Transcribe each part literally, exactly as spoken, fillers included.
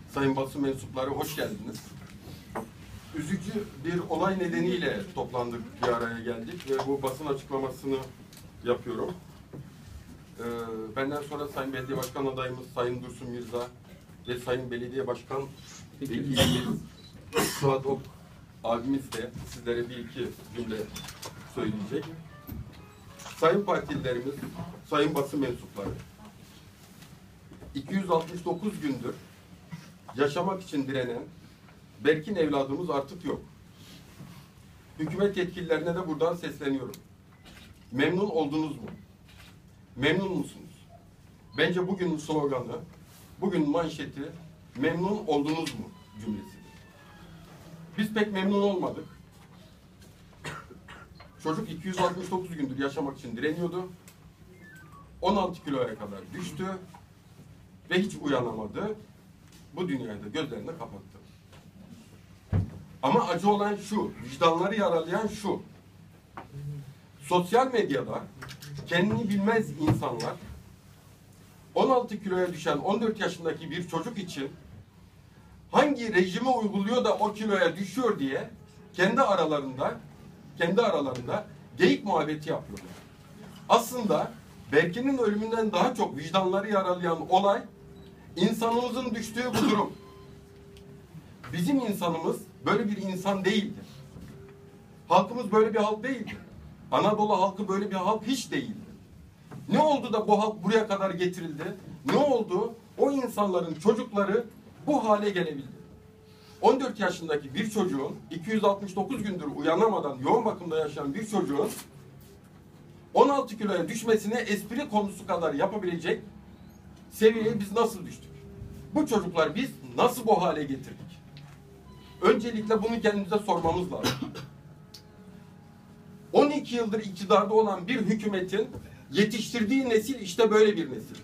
sayın basın mensupları hoş geldiniz. Üzücü bir olay nedeniyle toplandık, bir araya geldik ve bu basın açıklamasını yapıyorum. Ee, benden sonra Sayın Belediye Başkan adayımız Sayın Dursun Mirza ve Sayın Belediye Başkan Vekilimiz Suat Ok abimiz de sizlere bir iki cümle söyleyecek. Sayın partililerimiz, sayın basın mensupları, iki yüz altmış dokuz gündür yaşamak için direnen Berkin evladımız artık yok. Hükümet yetkililerine de buradan sesleniyorum. Memnun oldunuz mu? Memnun musunuz? Bence bugünün sloganı, bugün manşeti memnun oldunuz mu cümlesidir. Biz pek memnun olmadık. Çocuk iki yüz altmış dokuz gündür yaşamak için direniyordu. on altı kiloya kadar düştü ve hiç uyanamadı. Bu dünyada gözlerini kapattı. Ama acı olan şu, vicdanları yaralayan şu. Sosyal medyada kendini bilmez insanlar on altı kiloya düşen on dört yaşındaki bir çocuk için hangi rejimi uyguluyor da o kiloya düşüyor diye kendi aralarında kendi aralarında geyik muhabbeti yapıyorlar. Aslında Berkin'in ölümünden daha çok vicdanları yaralayan olay insanımızın düştüğü bu durum. Bizim insanımız böyle bir insan değildir. Halkımız böyle bir halk değildir. Anadolu halkı böyle bir halk hiç değildir. Ne oldu da bu halk buraya kadar getirildi? Ne oldu? O insanların çocukları bu hale gelebildi. on dört yaşındaki bir çocuğun, iki yüz altmış dokuz gündür uyanamadan yoğun bakımda yaşayan bir çocuğun on altı kiloya düşmesine espri konusu kadar yapabilecek seviyeye biz nasıl düştük? Bu çocuklar biz nasıl bu hale getirdik? Öncelikle bunu kendimize sormamız lazım. on iki yıldır iktidarda olan bir hükümetin yetiştirdiği nesil işte böyle bir nesil.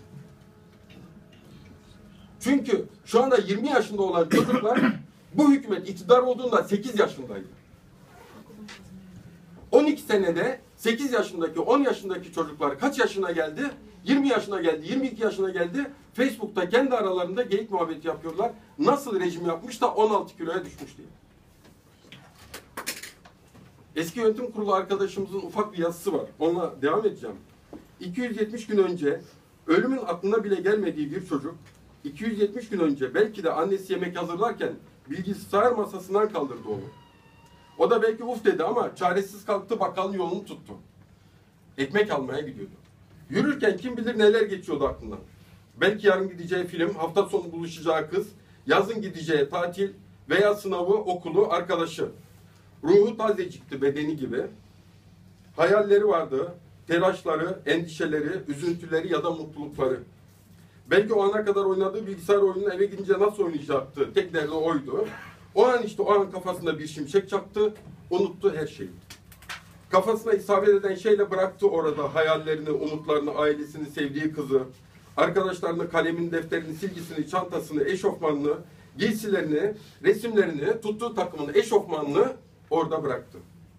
Çünkü şu anda yirmi yaşında olan çocuklar bu hükümet iktidar olduğunda sekiz yaşındaydı. on iki senede sekiz yaşındaki, on yaşındaki çocuklar kaç yaşına geldi? yirmi yaşına geldi, yirmi iki yaşına geldi. Facebook'ta kendi aralarında geyik muhabbeti yapıyorlar. Nasıl rejim yapmış da on altı kiloya düşmüş diye. Eski yönetim kurulu arkadaşımızın ufak bir yazısı var. Onunla devam edeceğim. iki yüz yetmiş gün önce ölümün aklına bile gelmediği bir çocuk, iki yüz yetmiş gün önce belki de annesi yemek hazırlarken bilgisayar masasından kaldırdı onu. O da belki uf dedi ama çaresiz kalktı, bakkalın yolunu tuttu. Ekmek almaya gidiyordu. Yürürken kim bilir neler geçiyordu aklından. Belki yarın gideceği film, hafta sonu buluşacağı kız, yazın gideceği tatil veya sınavı, okulu, arkadaşı. Ruhu tazecikti bedeni gibi. Hayalleri vardı, telaşları, endişeleri, üzüntüleri ya da mutlulukları. Belki o ana kadar oynadığı bilgisayar oyununu eve gidince nasıl oynayacaktı? Tek derdi oydu. O an işte o an kafasında bir şimşek çaktı, unuttu her şeyi. Kafasına isabet eden şeyle bıraktı orada hayallerini, umutlarını, ailesini, sevdiği kızı, arkadaşlarını, kalemini, defterini, silgisini, çantasını, eşofmanını, giysilerini, resimlerini, tuttuğu takımını, eşofmanını orada bıraktı.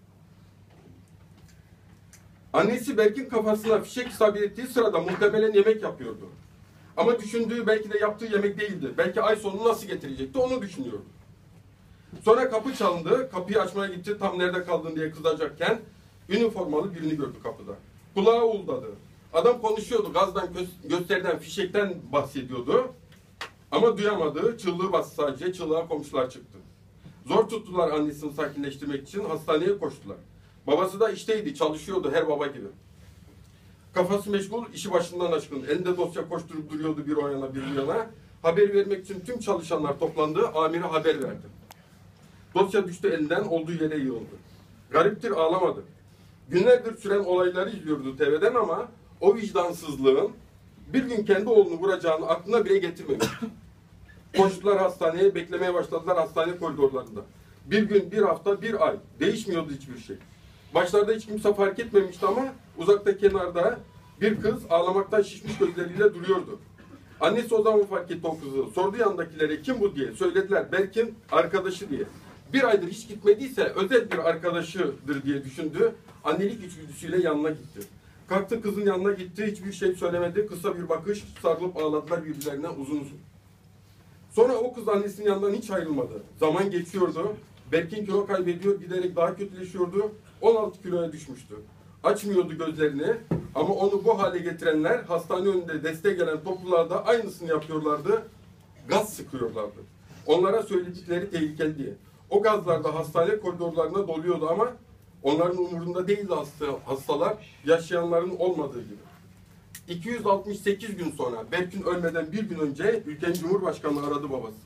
Annesi Berkin kafasına fişek isabet ettiği sırada muhtemelen yemek yapıyordu. Ama düşündüğü belki de yaptığı yemek değildi. Belki ay sonunu nasıl getirecekti onu düşünüyordu. Sonra kapı çalındı, kapıyı açmaya gitti, tam nerede kaldın diye kızacakken üniformalı birini gördü kapıda. Kulağı uğuldadı. Adam konuşuyordu, gazdan, gö gösteriden, fişekten bahsediyordu. Ama duyamadı, çığlığı bastı sadece, çığlığa komşular çıktı. Zor tuttular annesini sakinleştirmek için, hastaneye koştular. Babası da işteydi, çalışıyordu her baba gibi. Kafası meşgul, işi başından aşkın. Elinde dosya koşturup duruyordu bir o yana bir bu yana. Haber vermek için tüm çalışanlar toplandı, amire haber verdi. Dosya düştü elinden, olduğu yere yığıldı. Gariptir, ağlamadı. Günlerdir süren olayları izliyordu T V'den ama o vicdansızlığın bir gün kendi oğlunu vuracağını aklına bile getirmemişti. Koştular hastaneye, beklemeye başladılar hastane koridorlarında. Bir gün, bir hafta, bir ay. Değişmiyordu hiçbir şey. Başlarda hiç kimse fark etmemişti ama uzakta kenarda bir kız ağlamaktan şişmiş gözleriyle duruyordu. Annesi o zaman fark etti o kızı. Sordu yanındakilere kim bu diye. Söylediler Berkin arkadaşı diye. Bir aydır hiç gitmediyse özel bir arkadaşıdır diye düşündü. Annelik içgüdüsüyle yanına gitti. Kalktı kızın yanına gitti. Hiçbir şey söylemedi. Kısa bir bakış, sarılıp ağladılar birbirlerine uzun uzun. Sonra o kız annesinin yanından hiç ayrılmadı. Zaman geçiyordu. Berkin kilo kaybediyor, giderek daha kötüleşiyordu. on altı kiloya düşmüştü. Açmıyordu gözlerini ama onu bu hale getirenler hastane önünde destek gelen topluluğa aynısını yapıyorlardı. Gaz sıkıyorlardı. Onlara söyledikleri tehlikeli diye. O gazlar da hastane koridorlarına doluyordu ama onların umurunda değildi hasta, hastalar, yaşayanların olmadığı gibi. iki yüz altmış sekiz gün sonra, Berkin ölmeden bir gün önce ülkenin Cumhurbaşkanı aradı babası.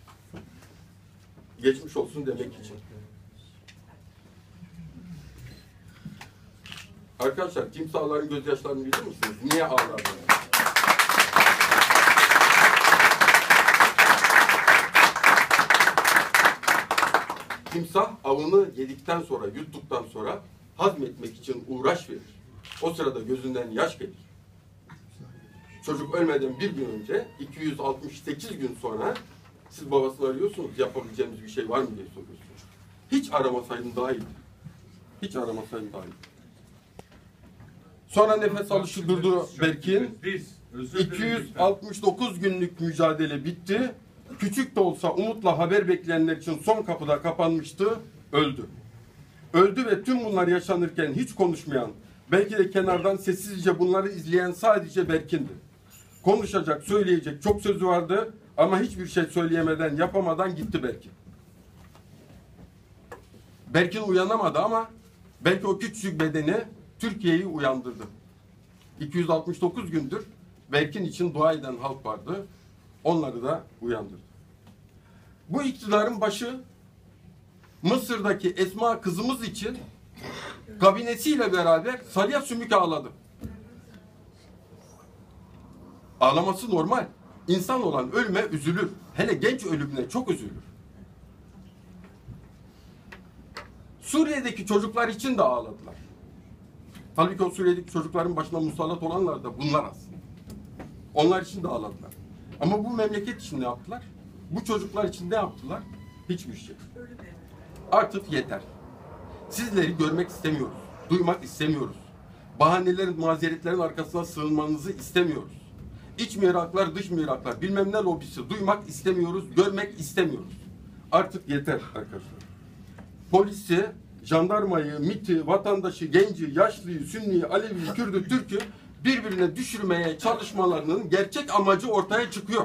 Geçmiş olsun demek için. Arkadaşlar, timsahların gözyaşlarını bilir misiniz? Niye ağlarlar? Timsah avını yedikten sonra, yuttuktan sonra hazmetmek için uğraş verir. O sırada gözünden yaş gelir. Çocuk ölmeden bir gün önce, iki yüz altmış sekiz gün sonra siz babasını arıyorsunuz, yapabileceğimiz bir şey var mı diye soruyorsunuz. Hiç aramasaydın daha iyiydi. Hiç aramasaydın daha iyiydi. Sonra nefes alışı durdu Berkin. iki yüz altmış dokuz günlük mücadele bitti. Küçük de olsa umutla haber bekleyenler için son kapıda kapanmıştı, öldü. Öldü ve tüm bunlar yaşanırken hiç konuşmayan, belki de kenardan sessizce bunları izleyen sadece Berkin'di. Konuşacak, söyleyecek çok sözü vardı ama hiçbir şey söyleyemeden, yapamadan gitti Berkin. Berkin uyanamadı ama belki o küçücük bedeni Türkiye'yi uyandırdı. iki yüz altmış dokuz gündür Berkin için dua eden halk vardı. Onları da uyandırdı. Bu iktidarın başı Mısır'daki Esma kızımız için kabinesiyle beraber salya sümük ağladı. Ağlaması normal. İnsan olan ölüme üzülür. Hele genç ölümüne çok üzülür. Suriye'deki çocuklar için de ağladılar. Tabii ki o Suriye'deki çocukların başına musallat olanlar da bunlar aslında. Onlar için de ağladılar. Ama bu memleket için ne yaptılar? Bu çocuklar için ne yaptılar? Hiçbir şey. Artık yeter. Sizleri görmek istemiyoruz. Duymak istemiyoruz. Bahanelerin, mazeretlerin arkasına sığınmanızı istemiyoruz. İç mihraklar, dış mihraklar, bilmem ne lobisi duymak istemiyoruz, görmek istemiyoruz. Artık yeter arkadaşlar. Polisi, jandarmayı, MİT'i, vatandaşı, genci, yaşlıyı, Sünniyi, Alevi'yi, Kürdü, Türk'ü birbirine düşürmeye çalışmalarının gerçek amacı ortaya çıkıyor.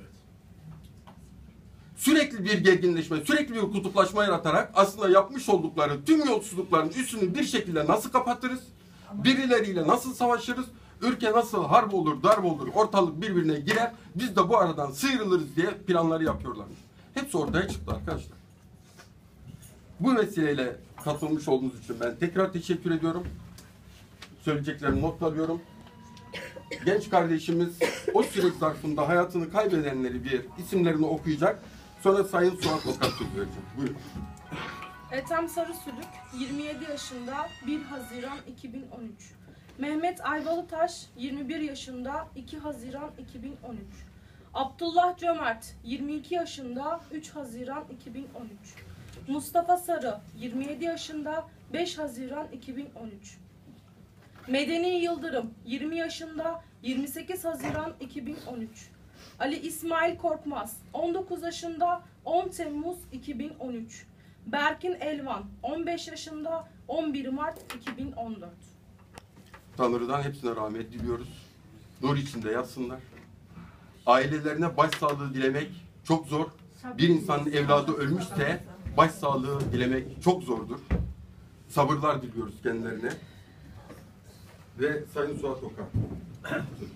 Sürekli bir gerginleşme, sürekli bir kutuplaşma yaratarak aslında yapmış oldukları tüm yolsuzlukların üstünü bir şekilde nasıl kapatırız? Birileriyle nasıl savaşırız? Ülke nasıl harp olur, darp olur, ortalık birbirine girer, biz de bu aradan sıyrılırız diye planları yapıyorlarmış. Hepsi ortaya çıktı arkadaşlar. Bu vesileyle katılmış olduğunuz için ben tekrar teşekkür ediyorum. Söyleyeceklerimi not alıyorum. Genç kardeşimiz o süreç zarfında hayatını kaybedenleri bir isimlerini okuyacak. Sonra Sayın Suat Okan söz verecek. Buyurun. Ethem Sarısülük, yirmi yedi yaşında, bir Haziran iki bin on üç. Mehmet Ayvalıtaş, yirmi bir yaşında, iki Haziran iki bin on üç. Abdullah Cömert, yirmi iki yaşında, üç Haziran iki bin on üç. Mustafa Sarı, yirmi yedi yaşında, beş Haziran iki bin on üç. Medeni Yıldırım, yirmi yaşında, yirmi sekiz Haziran iki bin on üç. Ali İsmail Korkmaz, on dokuz yaşında, on Temmuz iki bin on üç. Berkin Elvan, on beş yaşında, on bir Mart iki bin on dört. Tanrı'dan hepsine rahmet diliyoruz. Nur içinde yatsınlar. Ailelerine başsağlığı dilemek çok zor. Bir insanın evladı ölmüşse başsağlığı dilemek çok zordur. Sabırlar diliyoruz kendilerine. Ve Sayın Suat Okan.